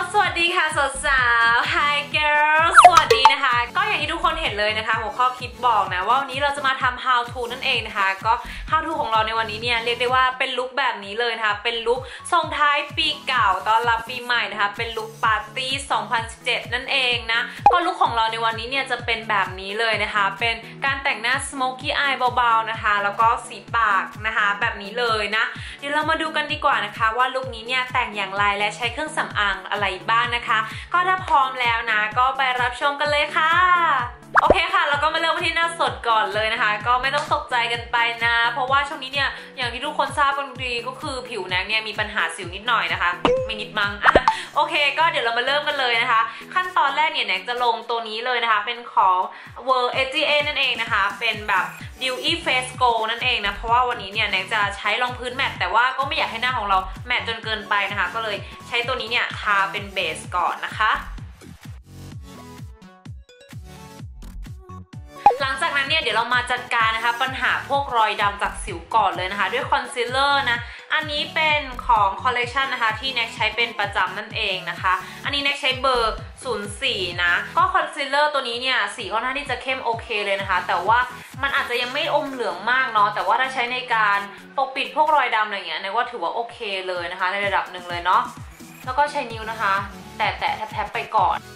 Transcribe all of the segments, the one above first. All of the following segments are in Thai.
สวัสดีค่ะสาว Hi girls สวัสดีนะคะก็อย่างที่ทุกคนเห็นเลยนะคะหัวข้อคลิปบอกนะว่าวันนี้เราจะมาทำ how to นั่นเองนะคะก็ how to ของเราในวันนี้เนี่ยเรียกได้ว่าเป็นลุคแบบนี้เลยนะคะเป็นลุคส่งท้ายปีเก่าต้อนรับปีใหม่นะคะเป็นลุคปาร์ตี้2017นั่นเองนะก็ลุคของเราในวันนี้เนี่ยจะเป็นแบบนี้เลยนะคะเป็นการแต่งหน้า smoky eye เบาๆนะคะแล้วก็สีปากนะคะแบบนี้เลยนะเดี๋ยวเรามาดูกันดีกว่านะคะว่าลุคนี้เนี่ยแต่งอย่างไรและใช้เครื่องสำอางอะไรบ้างนะคะก็ถ้าพร้อมแล้วนะก็ไปรับชมกันเลยค่ะโอเคค่ะเราก็มาเริ่มที่หน้าสดก่อนเลยนะคะก็ไม่ต้องตกใจกันไปนะเพราะว่าช่วงนี้เนี่ยอย่างที่ทุกคนทราบกันดีก็คือผิวแน็กเนี่ยมีปัญหาสิวนิดหน่อยนะคะไม่นิดมั้งโอเคก็เดี๋ยวเรามาเริ่มกันเลยนะคะขั้นตอนแรกเนี่ยแน็กจะลงตัวนี้เลยนะคะเป็นของ World AGA นั่นเองนะคะเป็นแบบ Dewy Face Glow นั่นเองนะเพราะว่าวันนี้เนี่ยแน็กจะใช้รองพื้นแมตต์แต่ว่าก็ไม่อยากให้หน้าของเราแมตต์จนเกินไปนะคะก็เลยใช้ตัวนี้เนี่ยทาเป็นเบสก่อนนะคะหลังจากนั้นเนี่ยเดี๋ยวเรามาจัดการนะคะปัญหาพวกรอยดำจากสิวก่อนเลยนะคะด้วยคอนซีลเลอร์นะอันนี้เป็นของคอลเลคชันนะคะที่แน็กใช้เป็นประจำนั่นเองนะคะอันนี้แน็กใช้เบอร์ 04 นะก็คอนซีลเลอร์ตัวนี้เนี่ยสีค่อนข้างที่จะเข้มโอเคเลยนะคะแต่ว่ามันอาจจะยังไม่อมเหลืองมากเนาะแต่ว่าถ้าใช้ในการปกปิดพวกรอยดำอะไรเงี้ยแน็กว่าถือว่าโอเคเลยนะคะในระดับหนึ่งเลยเนาะแล้วก็ใช้นิ้วนะคะแตะแทบไปก่อน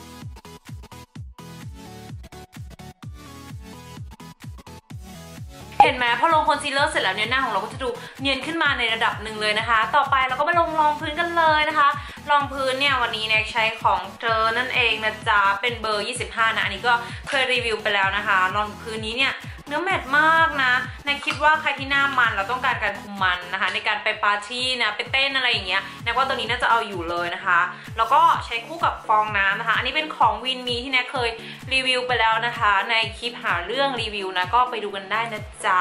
เห็นไหมพอลงคอนซีลเลอร์เสร็จแล้วเนี่ยหน้าของเราก็จะดูเนียนขึ้นมาในระดับหนึ่งเลยนะคะต่อไปเราก็มาลงรองพื้นกันเลยนะคะรองพื้นเนี่ยวันนี้แน็กใช้ของเธอนั่นเองนะจ๊ะเป็นเบอร์ 25 นะอันนี้ก็เคยรีวิวไปแล้วนะคะรองพื้นนี้เนี่ยเนื้อแมตต์มากนะแน็กคิดว่าใครที่หน้ามันเราต้องการคุมมันนะคะในการไปปาร์ตี้นะไปเต้นอะไรอย่างเงี้ยแน็กว่าตัวนี้น่าจะเอาอยู่เลยนะคะแล้วก็ใช้คู่กับฟองน้ำนะคะอันนี้เป็นของวินมีที่แน็กเคยรีวิวไปแล้วนะคะในคลิปหาเรื่องรีวิวนะก็ไปดูกันได้นะจ๊ะ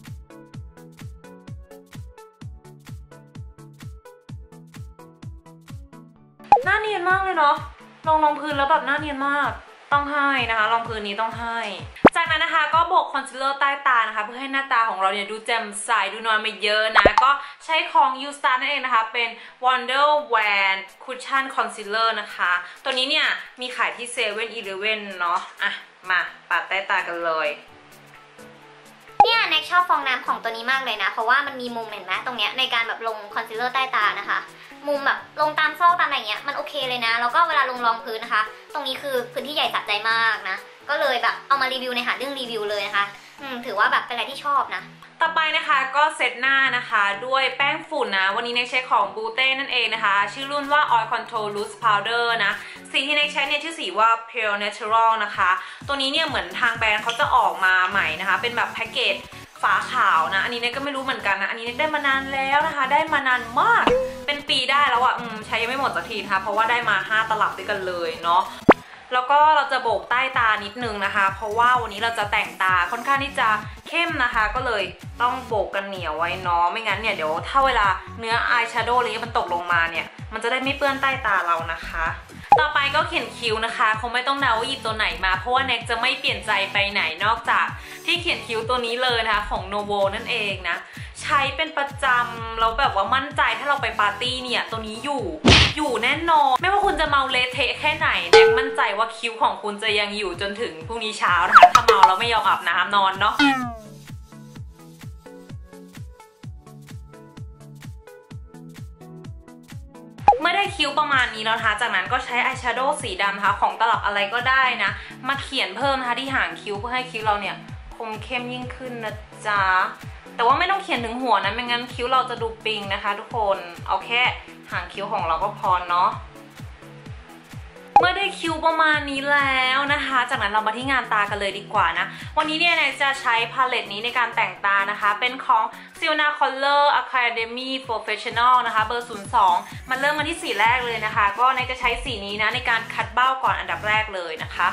หน้าเนียนมากเลยเนาะลงพื้นแล้วแบบหน้าเนียนมากต้องให้นะคะรองพื้นนี้ต้องให้จากนั้นนะคะก็โบกคอนซีลเลอร์ใต้ตานะคะเพื่อให้หน้าตาของเราเนี่ยดูแจ่มใสดูนวลไม่เยอะนะก็ใช้ของ U Star นั่นเองนะคะเป็น Wonder Wand Cushion Concealer นะคะตัวนี้เนี่ยมีขายที่7-Eleven เนาะอ่ะมาปาดใต้ตากันเลยเนี่ยแน็กชอบฟองน้ำของตัวนี้มากเลยนะเพราะว่ามันมีมุมเห็นไหมตรงเนี้ยในการแบบลงคอนซีลเลอร์ใต้ตานะคะมุมแบบลงตามซอกตามอะไรเงี้ยมันโอเคเลยนะแล้วก็เวลาลงรองพื้นนะคะตรงนี้คือพื้นที่ใหญ่สะใจมากนะก็เลยแบบเอามารีวิวในหาเรื่องรีวิวเลยนะคะถือว่าแบบเป็นอะไรที่ชอบนะต่อไปนะคะก็เซตหน้านะคะด้วยแป้งฝุ่นนะวันนี้เน็กใช้ของบูเต้นั่นเองนะคะชื่อรุ่นว่า Oil Control Loose Powder นะสีที่เน็กใช้เนี่ยชื่อสีว่า Pure Natural นะคะตัวนี้เนี่ยเหมือนทางแบรนด์เขาจะออกมาใหม่นะคะเป็นแบบแพ็กเกจฝาขาวนะอันนี้เน็กก็ไม่รู้เหมือนกันนะอันนี้เน็กได้มานานแล้วนะคะได้มานานมากเป็นปีได้แล้วอะใช้ยังไม่หมดสักทีนะคะเพราะว่าได้มา5ตลับด้วยกันเลยเนาะแล้วก็เราจะโบกใต้ตานิดนึงนะคะเพราะว่าวันนี้เราจะแต่งตาค่อนข้างที่จะเข้มนะคะก็เลยต้องโบกกันเหนียวไว้เนาะไม่งั้นเนี่ยเดี๋ยวถ้าเวลาเนื้ออายแชโดว์อะไรมันตกลงมาเนี่ยมันจะได้ไม่เปื้อนใต้ตาเรานะคะต่อไปก็เขียนคิ้วนะคะคงไม่ต้องเดาว่าหยิบตัวไหนมาเพราะว่าแน็กจะไม่เปลี่ยนใจไปไหนนอกจากที่เขียนคิ้วตัวนี้เลยนะคะของ Novo นั่นเองนะใช้เป็นประจำแล้วแบบว่ามั่นใจถ้าเราไปปาร์ตี้เนี่ยตัวนี้อยู่แน่นอนไม่ว่าคุณจะเมาเละเทะแค่ไหนแน็กมั่นใจว่าคิ้วของคุณจะยังอยู่จนถึงพรุ่งนี้เช้านะคะถ้าเมาแล้วไม่ยอมอาบน้ำนอนเนาะเมื่อได้คิ้วประมาณนี้แล้วนะคะจากนั้นก็ใช้อายแชโดว์สีดำนะคะของตลับอะไรก็ได้นะมาเขียนเพิ่มนะคะที่หางคิ้วเพื่อให้คิ้วเราเนี่ยคมเข้มยิ่งขึ้นนะจ๊ะแต่ว่าไม่ต้องเขียนถึงหัวนะไม่งั้นคิ้วเราจะดูปิงนะคะทุกคนเอาแค่หางคิ้วของเราก็พอเนาะเมื่อได้คิ้วประมาณนี้แล้วนะคะจากนั้นเรามาที่งานตากันเลยดีกว่านะวันนี้เนี่ยจะใช้พาเลตนี้ในการแต่งตานะคะเป็นของ Silna Color Academy Professional นะคะเบอร์ 02มันเริ่มมาที่สีแรกเลยนะคะก็ในจะใช้สีนี้นะในการคัดเบ้าก่อนอันดับแรกเลยนะคะ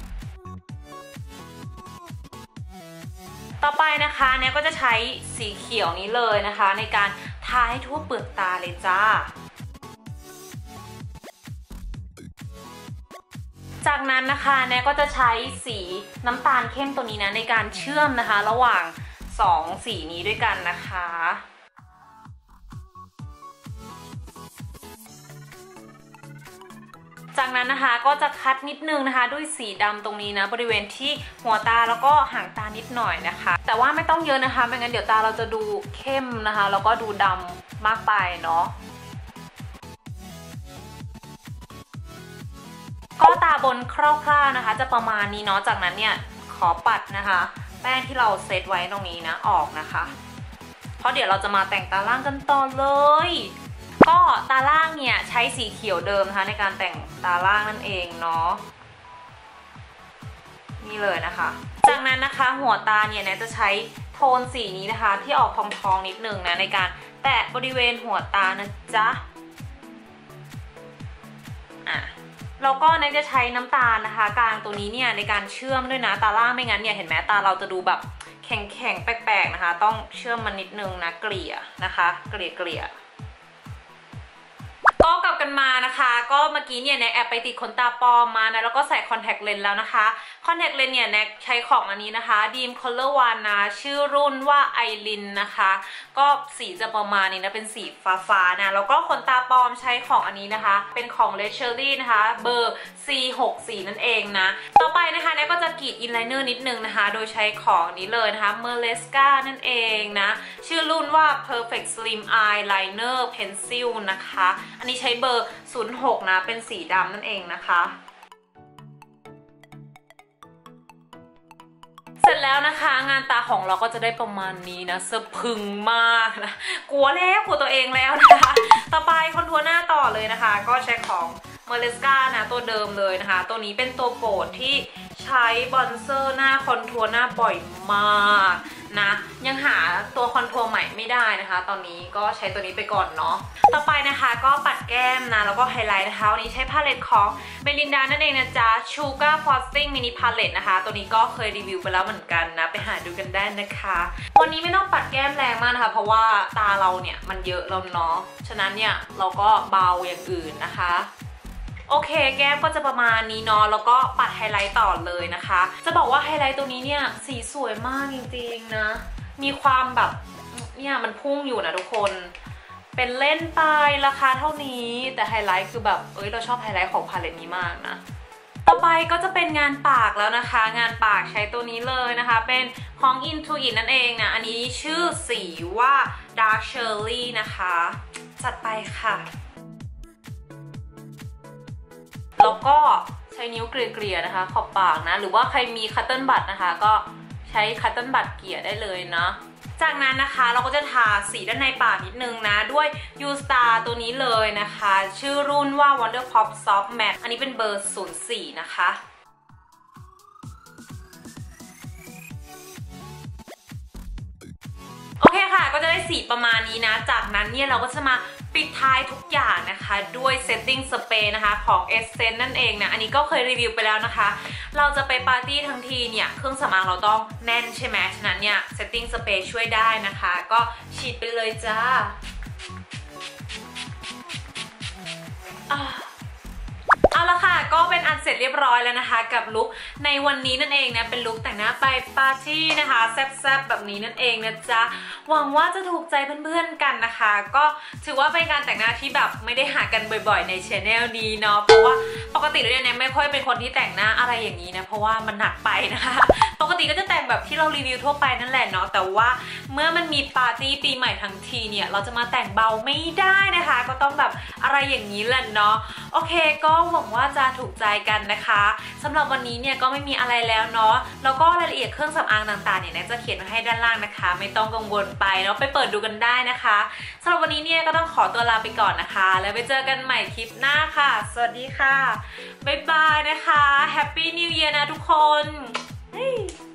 ต่อไปนะคะเนี่ยก็จะใช้สีเขียวนี้เลยนะคะในการทาให้ทั่วเปลือกตาเลยจ้าจากนั้นนะคะเนี่ยก็จะใช้สีน้ำตาลเข้มตัวนี้นะในการเชื่อมนะคะระหว่าง2สีนี้ด้วยกันนะคะจากนั้นนะคะก็จะคัดนิดนึงนะคะด้วยสีดำตรงนี้นะบริเวณที่หัวตาแล้วก็หางตานิดหน่อยนะคะแต่ว่าไม่ต้องเยอะนะคะไม่งั้นเดี๋ยวตาเราจะดูเข้มนะคะแล้วก็ดูดำมากไปเนาะก็ตาบนคร่าวๆนะคะจะประมาณนี้เนาะจากนั้นเนี่ยขอปัดนะคะแป้งที่เราเซตไว้ตรงนี้นะออกนะคะเพราะเดี๋ยวเราจะมาแต่งตาล่างกันต่อเลยก็ตาล่างเนี่ยใช้สีเขียวเดิมนะคะในการแต่งตาล่างนั่นเองเนาะนี่เลยนะคะจากนั้นนะคะหัวตาเนี่ยจะใช้โทนสีนี้นะคะที่ออกทองๆนิดนึงนะในการแตะบริเวณหัวตานะจ๊ะแล้วก็แน็กจะใช้น้ำตาลนะคะกลางตัวนี้เนี่ยในการเชื่อมด้วยนะตาล่างไม่งั้นเนี่ยเห็นไหมตาเราจะดูแบบแข็งๆแปลกๆนะคะต้องเชื่อมมันนิดนึงนะเกลี่ยนะคะเกลี่ยก็กลับกันมานะคะก็เมื่อกี้เนี่ยแน็กแอบไปติดขนตาปลอมมานะแล้วก็ใส่คอนแทคเลนส์แล้วนะคะคอนแทคเลนส์เนี่ยแน็กใช้ของอันนี้นะคะดีม Color One นะชื่อรุ่นว่าไอรินนะคะก็สีจะประมาณนี้นะเป็นสีฟ้าๆนะแล้วก็ขนตาปลอมใช้ของอันนี้นะคะเป็นของ Red Cherry นะคะเบอร์ C64 นั่นเองนะต่อไปนะคะแน็กก็จะกรีดอินไลเนอร์นิดนึงนะคะโดยใช้ของนี้เลยนะคะเมอร์เลสกานั่นเองนะชื่อรุ่นว่า Perfect Slim Eyeliner Pencil นะคะอันนี้ใช้เบอร์ 06 นะเป็นสีดำนั่นเองนะคะเสร็จแล้วนะคะงานตาของเราก็จะได้ประมาณนี้นะสะพรึงมากนะกลัวตัวเองแล้วนะคะต่อไปคอนทัวร์หน้าต่อเลยนะคะก็ใช้ของเมอร์เลสกานะตัวเดิมเลยนะคะตัวนี้เป็นตัวโปรดที่ใช้บอนเซอร์หน้าคอนทัวร์หน้าบ่อยมากนะยังหาตัวคอนทัวร์ใหม่ไม่ได้นะคะตอนนี้ก็ใช้ตัวนี้ไปก่อนเนาะต่อไปนะคะก็ปัดแก้มนะแล้วก็ไฮไลท์นะคะวันนี้ใช้พาเลตของเมลินดานั่นเองนะจ๊ะ Sugar Frosting Mini Palette นะคะตัวนี้ก็เคยรีวิวไปแล้วเหมือนกันนะไปหาดูกันได้นะคะวันนี้ไม่ต้องปัดแก้มแรงมากนะคะเพราะว่าตาเราเนี่ยมันเยอะแล้วเนาะฉะนั้นเนี่ยเราก็เบาอย่างอื่นนะคะโอเคแก้มก็จะประมาณนี้เนาะแล้วก็ปัดไฮไลท์ต่อเลยนะคะจะบอกว่าไฮไลท์ตัวนี้เนี่ยสีสวยมากจริงๆนะมีความแบบเนี่ยมันพุ่งอยู่นะทุกคนเป็นเล่นไปราคาเท่านี้แต่ไฮไลท์คือแบบเราชอบไฮไลท์ของพาเลตนี้มากนะต่อไปก็จะเป็นงานปากแล้วนะคะงานปากใช้ตัวนี้เลยนะคะเป็นของ Intuit นั่นเองนะอันนี้ชื่อสีว่า Dark Cherry นะคะจัดไปค่ะแล้วก็ใช้นิ้วเกลี่ยๆนะคะขอบปากนะหรือว่าใครมีคัตเติ้ลบัตนะคะก็ใช้คัตเติ้ลบัตเกลี่ยได้เลยนะจากนั้นนะคะเราก็จะทาสีด้านในปากนิดนึงนะด้วย U Star ตัวนี้เลยนะคะชื่อรุ่นว่า Wonder Pop Soft Matte อันนี้เป็นเบอร์ 04 นะคะโอเคค่ะก็จะได้สีประมาณนี้นะจากนั้นเนี่ยเราก็จะมาปิดท้ายทุกอย่างนะคะด้วย Setting Spray นะคะของ Essence นั่นเองนะอันนี้ก็เคยรีวิวไปแล้วนะคะเราจะไปปาร์ตี้ทั้งทีเนี่ยเครื่องสำอางเราต้องแน่นใช่ไหมฉะนั้นเนี่ย Setting Spray ช่วยได้นะคะก็ฉีดไปเลยจ้าเอาละค่ะก็เป็นอันเสร็จเรียบร้อยแล้วนะคะกับลุคในวันนี้นั่นเองนะเป็นลุคแต่งหน้าไปปาร์ตี้นะคะแซ่บๆแบบนี้นั่นเองนะจ๊ะหวังว่าจะถูกใจเพื่อนๆกันนะคะก็ถือว่าเป็นการแต่งหน้าที่แบบไม่ได้หากันบ่อยๆในช anel นี้เนาะเพราะว่าปกติแล้วเนี่ยไม่ค่อยเป็นคนที่แต่งหน้าอะไรอย่างนี้นะเพราะว่ามันหนักไปนะคะปกติก็จะแต่งแบบที่เรารีวิวทั่วไปนั่นแหละเนาะแต่ว่าเมื่อมันมีปาร์ตี้ปีใหม่ทั้งทีเนี่ยเราจะมาแต่งเบาไม่ได้นะคะก็ต้องแบบอะไรอย่างนี้แหละเนาะโอเคก็หวังว่าจะถูกใจกันนะคะสำหรับวันนี้เนี่ยก็ไม่มีอะไรแล้วเนาะแล้วก็รายละเอียดเครื่องสำอางต่างๆเนี่ยจะเขียนไว้ให้ด้านล่างนะคะไม่ต้องกังวลไปเนาะไปเปิดดูกันได้นะคะสำหรับวันนี้เนี่ยก็ต้องขอตัวลาไปก่อนนะคะแล้วไปเจอกันใหม่คลิปหน้าค่ะสวัสดีค่ะบ๊ายบายนะคะ Happy New Year นะทุกคน